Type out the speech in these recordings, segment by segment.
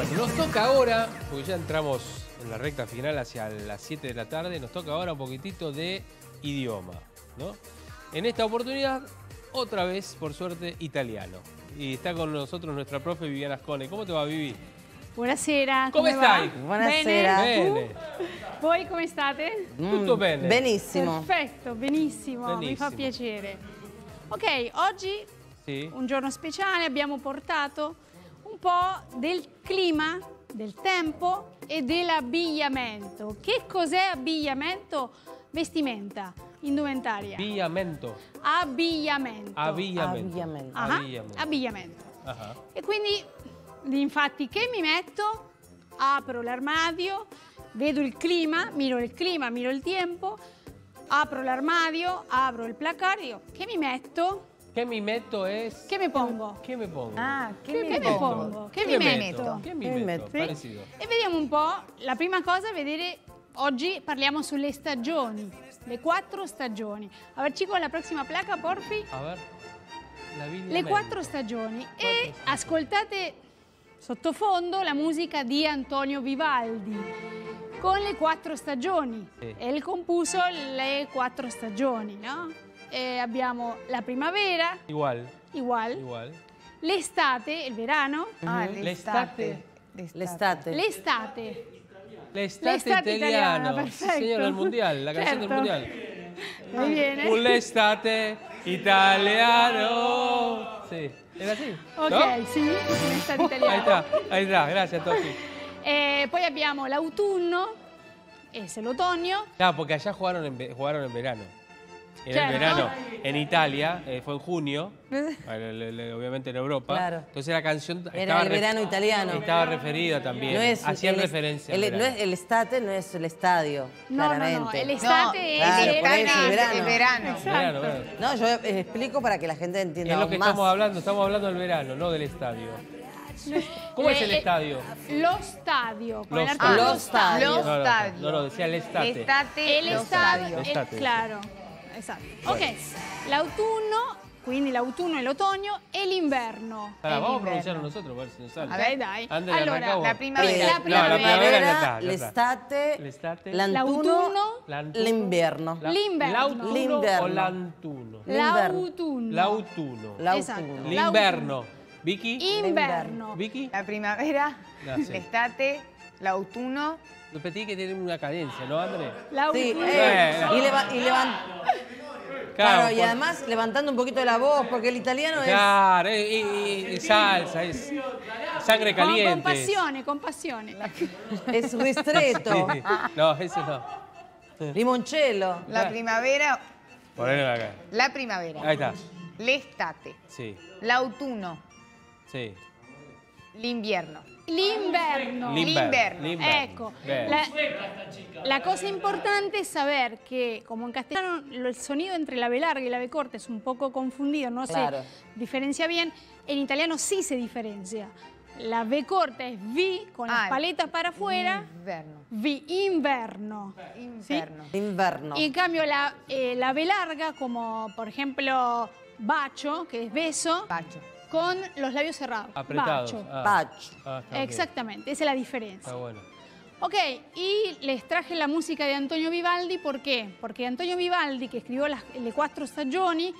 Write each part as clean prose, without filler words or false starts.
Bueno, nos toca ahora, porque ya entramos en la recta final hacia las 7 de la tarde, nos toca ahora un poquitito de idioma, ¿no? En esta oportunidad, otra vez, por suerte, italiano. Y está con nosotros nuestra profe Viviana Ascone. ¿Cómo te va, Vivi? Buonasera, come stai? Buonasera. Bene. Voi come state? Tutto bene. Benissimo. Perfetto, benissimo, mi fa Benissimo. piacere. Ok, oggi, Sì. un giorno speciale, abbiamo portato un po' del clima, del tempo e dell'abbigliamento. Che cos'è abbigliamento? Vestimenta, indumentaria. Abbigliamento. Abbigliamento. Abbigliamento. Ah, Abbigliamento. abbigliamento. Ajá. E quindi, infatti, che mi metto? Apro l'armadio, vedo il clima, miro il tempo, apro l'armadio, apro il placard, io che mi metto? ¿Qué mi meto es? Che mi pongo? ¿Qué me pongo? Ah, Che mi pongo? Che mi metto? ¿Qué mi Che mi metto? metto? Parecido. E vediamo un po', la prima cosa è vedere, oggi parliamo sulle stagioni, le 4 stagioni. A ver chicos, la prossima placa, porfi. A ver. Le 4 stagioni. E ascoltate sottofondo la musica di Antonio Vivaldi con le 4 stagioni. Sì. E il compuso le 4 stagioni, no? E abbiamo la primavera, Igual. igual. L'estate, il verano. Ah, L'estate. L'estate. L'estate. L'estate italiana. perfetto. Señora del mundial, la canción del Certo. mundial. Ahí viene. Un l'estate italiano. Sí, era así. Ok, ¿No? sì, l'estate italiana. Ahí está, gracias, Tofi. Poi abbiamo l'autunno, es el otoño. Claro, porque allá jugaron en verano. Era en Claro. verano en Italia, fue en junio, obviamente en Europa. Claro. Entonces la canción Era el verano italiano. Estaba referida también. Hacían referencia. al no verano. es el estate, no es el estadio, No, claramente. el estate es claro, el por eso, el verano. Verano, Exacto. verano. No, yo explico para que la gente entienda Es lo aún que más. estamos hablando del verano, no del estadio. ¿Cómo es el estadio? Lo stadio. con Lo el stadio. artículo Lo stadio. No, no, stadio. no, decía el estate. L'estate, El lo estadio, stadio. L'estate. claro, esatto. Ok, l'autunno, quindi l'autunno e l'otoño e l'inverno. Pará, vamos a invierno. pronunciarlo nosotros, a ver si nos sale. A ver, dai. Andrea, Allora, arrancá vos. la primavera. La No, la primavera. primavera ya está. L'estate, L'estate. l'autunno, L'autunno. l'inverno. L'inverno. L'autunno o L'inverno. l'autunno? L'autunno. L'autunno. Esatto. L'inverno. Vicky? Inverno. Vicky? La primavera, No, sí. l'estate, l'autunno. Repetí que tiene una cadencia, ¿no, André? Sí, L'autunno. claro, y por- además levantando un poquito la voz, porque el italiano es... Claro, y salsa, es sangre caliente. Con passione. Es ristretto, Sí. No, ese no. limoncello. La primavera, Ponelo acá. la primavera. Ahí está. L'estate, Sí, l'autunno, sí. l'inverno. L'inverno. L'inverno. Ecco, Bene. la cosa importante es saber que, como en castellano el sonido entre la B larga y la B corta es un poco confundido, no Claro. se diferencia bien, en italiano sí se diferencia. La B corta es V con las Ah, paletas para afuera, Inverno. V, inverno. Inverno. Inverno. Y en cambio la B larga, como por ejemplo bacio, que es beso, Bacio. con los labios cerrados. Apretados. Bacio. Bacio. Ah, está bien. Exactamente, esa es la diferencia. Está bueno. Ok, y les traje la música de Antonio Vivaldi, ¿por qué? Porque Antonio Vivaldi, che scrivò le 4 stagioni,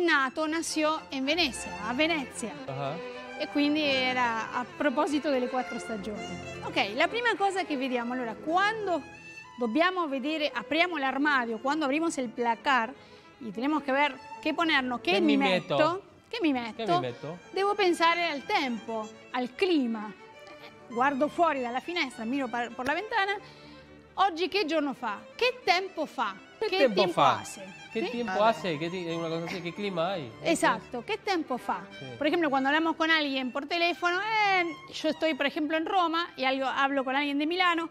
nació en Venecia, a Venezia. Ajá. E quindi era a proposito delle 4 stagioni. Ok, la prima cosa che vediamo, allora, quando dobbiamo vedere, apriamo l'armadio, quando abrimos el placard y tenemos que ver qué ponernos, qué mi metto, qué mi metto, devo pensare al tempo, al clima. Guardo fuori dalla finestra, miro por la ventana. Oggi che giorno fa? Che tempo fa? ¿Qué tiempo fa? hace? ¿Qué ¿Sí? tiempo hace? Una cosa así, ¿qué clima hay? Exacto, ¿qué tiempo fa? Sí. Por ejemplo, cuando hablamos con alguien por teléfono, yo estoy, por ejemplo, en Roma y hablo con alguien de Milano,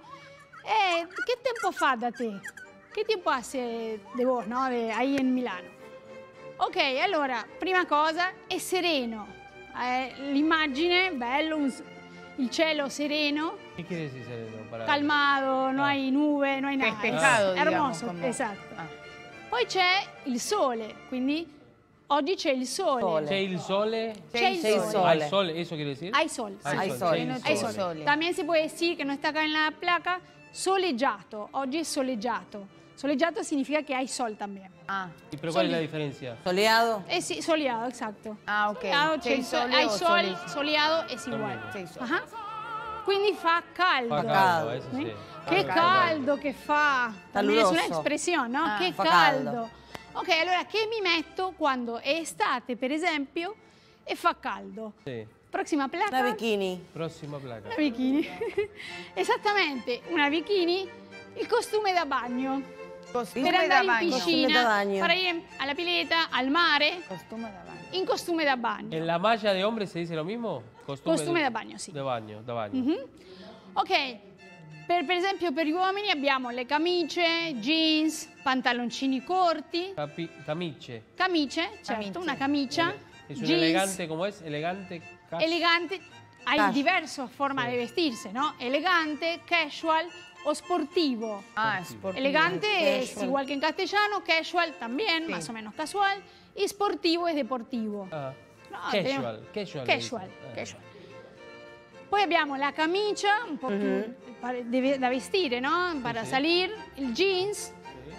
¿qué tiempo fa da te? ¿Qué tiempo hace de vos, no? Ahí en Milano. Ok, allora, prima cosa, è sereno. L'immagine, bello, il cielo sereno, ¿Qué quiere decir sereno? calmado, no hay nube, no hay nada. Despejado, Hermoso, digamos, como- esatto. Ah. Poi c'è il sole, quindi Oggi c'è il sole. C'è il sole. C'è el sol. Hay sol, ¿eso quiere decir? Hay sol. Hay Hay sol. sol. C'è il Hay Hay sole. sol. Sole. También se puede decir, que no está acá en la placa, soleggiato. Oggi è soleggiato. Soleggiato significa que hay sol también. Ah, ¿Y pero cuál es la diferencia? Soleado. Sí, soleado, exacto. Ah, ok. Soleado, C'è il sole hay o sol, sole? soleado es igual. C'è il sole. Ajá. Quindi fa caldo. Fa caldo, eso ¿Sí? sí. Che Fa caldo che fa. También es una Caluroso. expresión, ¿no? Ah, che fa caldo. caldo. Ok, allora che mi metto quando è estate, per esempio, e fa caldo? Sí. Prossima placa. Una bikini. Próxima placa. Una bikini. Esattamente, una bikini, il costume da bagno. Costume Per andare in bagno. Costume da piscina, bagno. para ir alla pileta, al mare, Costume da bagno. in costume da bagno. ¿En la malla de hombre se dice lo mismo? Costume da bagno, sì. De baño, da baño. Mhm. Ok, per esempio per gli uomini abbiamo le camicie, jeans, pantaloncini corti, Camiche. camicie, certo, Camicie. una camicia, Es un jeans, elegante, ¿cómo es? Elegante. elegante, hay Casual. diverse formas Sí. de vestirse, ¿no? Elegante, casual o sportivo. Ah, sportivo. Elegante es Casual. igual que en castellano, casual también, Sí. más o menos casual, y sportivo es deportivo. Ah, No, casual, tenemos- casual. Casual, le dicen. casual. Poi abbiamo la camicia, un po' più da vestire, ¿no? Para sí. salir, el jeans.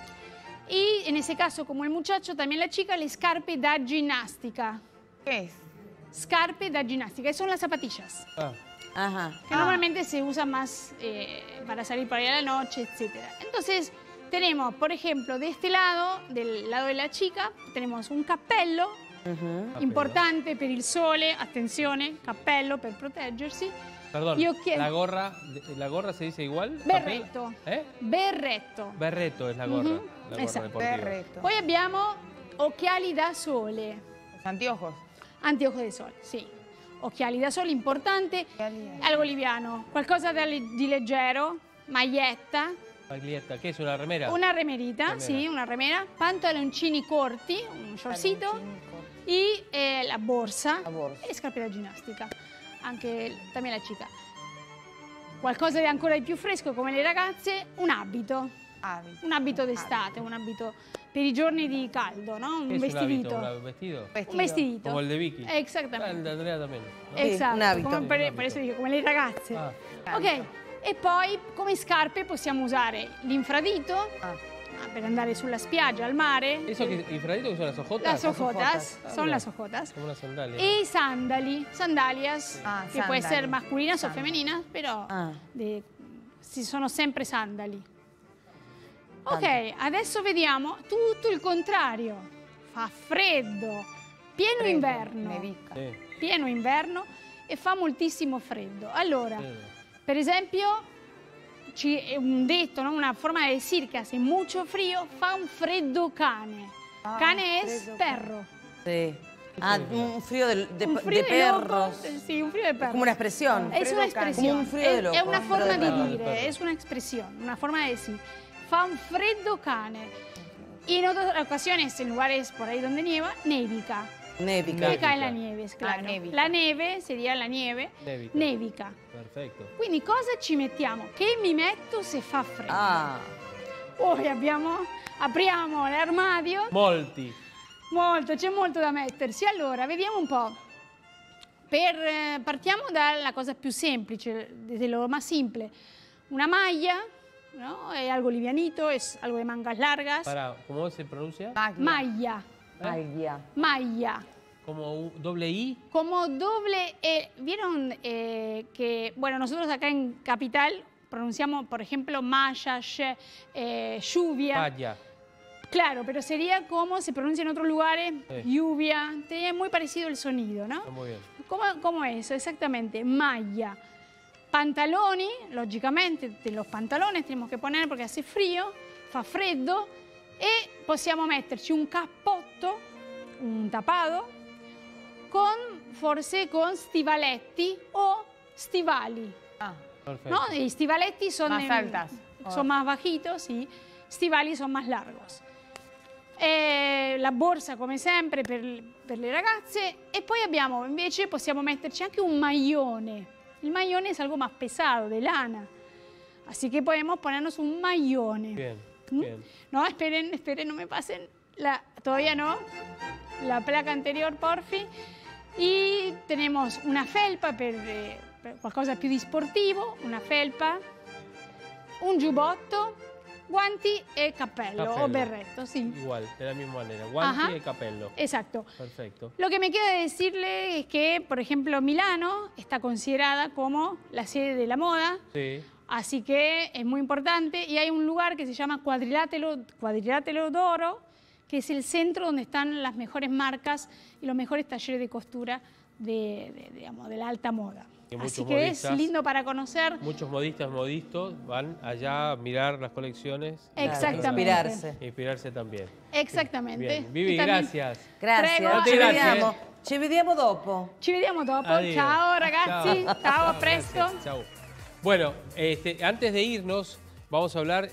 Y en ese caso, como el muchacho, también la chica, le scarpe da ginnastica. ¿Qué es? Scarpe da ginnastica, que son las zapatillas, Ah, Ajá. que normalmente se usan más para salir para ir a la noche, etc. Entonces, tenemos, por ejemplo, de este lado, del lado de la chica, tenemos un cappello, importante per il sole, attenzione, cappello per proteggersi. perdón, Io chiedo- ¿la gorra se dice igual? Berretto. ¿Eh? Berretto. Berretto es la gorra. Ujú, La gorra exacto. deportiva. Berretto. Poi abbiamo occhiali da sole, Los anteojos. anteojos de sol, sì. Occhiali da sole, importante, Occhiali da algo liviano, qualcosa di leggero, maglietta, Maglietta, ¿qué es una remera? una remerita, Remera. sì, una remera, pantaloncini corti, un shortcito Pantaloncini corti. y la borsa, La borsa. e le scarpe da ginnastica, anche también la chica. Qualcosa di ancora di più fresco come le ragazze, Abito. un abito d'estate, un abito per i giorni di caldo, no? ¿Qué Un es un hábito? vestidito. ¿Un vestido? Un vestidito. Como el de Vicky. Ah, el Exactamente. de Andrea también. ¿no? Sì, Esatto, un abito. come Sì, un per abito. eso dico, come le ragazze. Ah, Ok, e poi come scarpe possiamo usare l'infradito per andare sulla spiaggia, al mare, ¿eso que infradito que son las ojotas? las ojotas, Ah, son mira. las ojotas, Como una sandalia. y sandalias, Ah, che può essere sandali. masculinas o Sandali. femeninas, però Ah. si sono sempre sandali. Ok, adesso vediamo tutto il contrario. Fa freddo, pieno inverno. Nevica. Sí, Pieno inverno e fa moltissimo freddo. Allora, sí. per esempio, è un detto, no? Una forma de decir que hace mucho frío, fa un freddo cane. Ah, Cane es freddo perro. Sí. Ah, un frío Un frío de de locos, perros. sí, un frío de Es perros. como una expresión. Es una freddo cane. expresión. Como un frío de es loco, una un forma frío de di perro. dire, es una expresión, una forma de decir. Fa un freddo cane. Y en otras ocasiones, en lugares por ahí donde nieva, nevica. Névica. Que cae la nieve, claro. nevica. La neve sería la nieve. Nevica. Nevica. Perfecto. Quindi cosa ci mettiamo? Che mi metto se fa freddo? Ah, Poi apriamo l'armadio. Molti. C'è molto da mettersi. Allora, vediamo un po'. Partiamo dalla cosa più semplice, de lo más simple. Una maglia, ¿no? Es algo livianito, es algo de mangas largas. ¿Cómo se pronuncia? Maglia, maglia. maglia. Como un doble I. Como doble E. ¿Vieron que, bueno, nosotros acá en Capital pronunciamos, por ejemplo, malla, lluvia? Vaya. Claro, pero sería como se pronuncia en otros lugares, Sí. lluvia. Tenía muy parecido el sonido, ¿no? Está muy bien. ¿Cómo es eso? Exactamente, maglia. Pantaloni, logicamente, los pantalones tenemos che poner perché hace frío, fa freddo, e possiamo metterci un cappotto, un tapado, forse con stivaletti o stivali. Ah, Perfecto. ¿No? Y stivaletti son Más altas. Son más bajitos, y stivali son más largos. La borsa come sempre per le ragazze, e poi abbiamo invece possiamo metterci anche un maglione. Il maglione es algo más pesado, de lana. Así que podemos ponernos un maglione. Bien, ¿Mm? bien. No, esperen, no me pasen. Todavía no. la placa anterior, porfi. E tenemos una felpa per qualcosa più di sportivo, una felpa, un giubbotto, guanti e cappello o berretto, sí. Igual, de la misma manera, guanti Ajá. y capello. Exacto. Perfecto. Lo que me queda decirle es que, por ejemplo, Milano está considerada como la sede de la moda. Sí. Así que es muy importante y hay un lugar que se llama Quadrilátero d'Oro, que es el centro donde están las mejores marcas y los mejores talleres de costura digamos, de la alta moda. Y muchos Así que es modistas- lindo para conocer. Muchos modistas van allá a mirar las colecciones. Exactamente. Inspirarse. E inspirarse también. Exactamente. Bien. Vivi, Y también- gracias. Grazie. Prego, Ci grazie. vediamo. Ci vediamo dopo. Ci vediamo dopo. Adiós. Ciao ragazzi. Chao. Ciao, a presto. Gracias. Chao. Bueno, antes de irnos, vamos a hablar